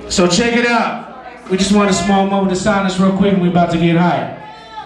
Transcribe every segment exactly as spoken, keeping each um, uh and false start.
So check it out. We just want a small moment of silence real quick and we're about to get high.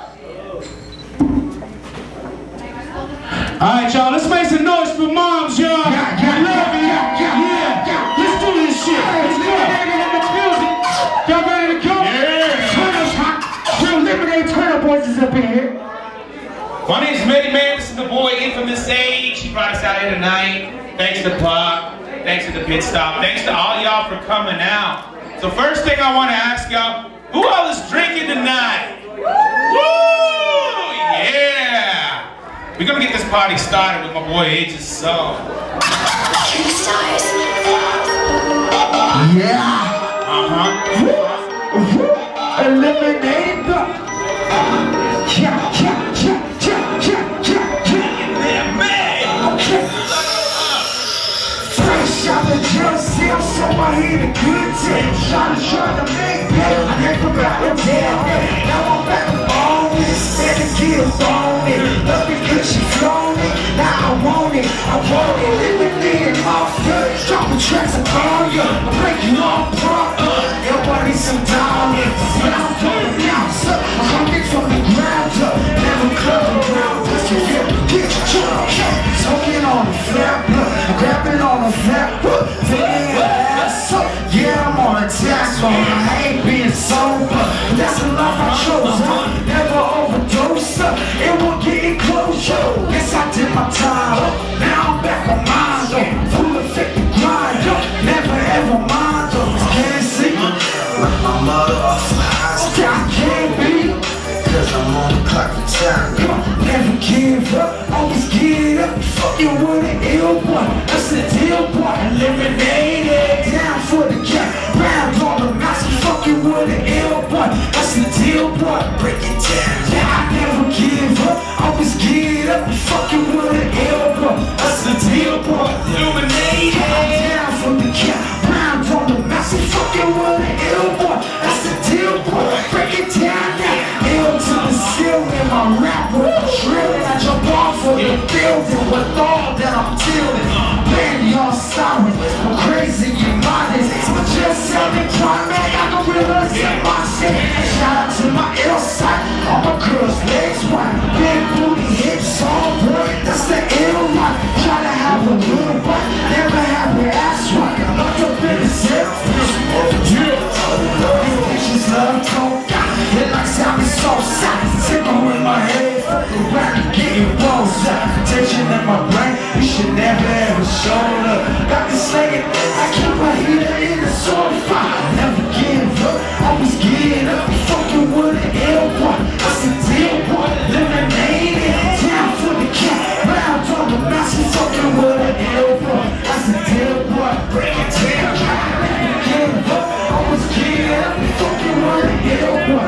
Alright, y'all, let's make some noise for moms, y'all. Yeah, yeah, I love you. yeah, yeah, Yeah. yeah. Let's do this shit. Let's go. Y'all ready to go? Yeah. Turtles hot. Real Lemonade Turtle Boys is up in here. My name's Medi Man. This is the boy Infamous Age. He brought us out here tonight. Thanks to Pop. Thanks to the Pit Stop. Thanks to all y'all for coming out. So first thing I want to ask y'all, who all is drinking tonight? Woo! Yeah! We're gonna get this party started with my boy Age's song. Yeah. Uh-huh. Eliminate the. Yeah, yeah, yeah, yeah, yeah, yeah, yeah. Yeah, man! Okay. Fresh out the jail cell, so I hit a good tip. Trying to try to make better. I never got a damn. Now I'm back on it. Instead of give on it. Love because she flown it. Now I want it. I want it. Eliminate it off good. Dropping tracks upon you. I break you all apart. Everybody some dollars. But I'm going down, so I'm coming from the ground up. Never club around. Let's get it. Get your cat. Talking on the flat. I'm grabbing on the flat. Taking your ass up. Yeah, I'm on a task one. I ain't being sober. But that's the life I chose. Huh? Never overdose. Huh? It won't get it close. Yo. Yes, I did my time. Huh? Now I'm back on mine. Though. Full of fit and grind. Yo. Never ever mind. Though. Can't see. Like my mother off my eyes. I can't be. Cause I'm on the clock for time. Never give up, always get up. Fucking with an ill boy, that's the deal boy. Eliminated, down for the cat. Round on the mouse, fucking with an ill boy, that's the deal boy. Break it down. Yeah, I never give up, always get up. Fucking with an ill boy, that's the deal boy. Illuminated! Down for the cat. Round on the mouse, fucking with an ill boy, that's the deal boy. Break it down now. Ill to the ceiling, my rap with a drilling. I jump off of the building with all that I'm dealing. Man, y'all sorry, I'm crazy, you modest. I'm just selling climax, I can realize in my shit. Shout out to my ill side, all my girls' legs wide. Big booty hips, all boy, that's the ill life. Try to have a little bite, never have your ass right. I'm locked up in the cell, these bitches love tone. It likes how we so sad. Tickle in my head, fucking round and getting blows up. Tension in my brain, you should never ever show up. Got this slaying, I keep my heater in the sword fire. Never give up, always get up. Fucking with an ill boy, that's the deal boy. Eliminated, down for the cat. Round on the mouse, you fucking with an ill boy, that's the deal boy. Break it down, never give up, always get up. Fucking with an ill boy.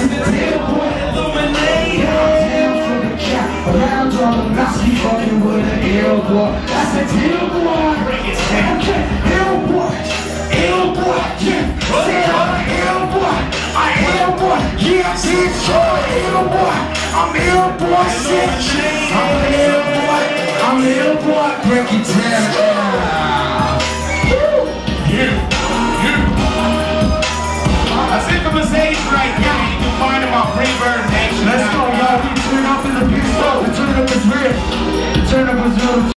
Around on the mouse, you fucking with an ill boy. That's a deal boy. Break it down. Okay, ill boy. Ill boy, yeah. Say I'm an ill boy. I'm ill boy. Yeah, it's your ill boy. I'm ill boy, shit. I'm an ill boy. I'm ill boy. Break it down.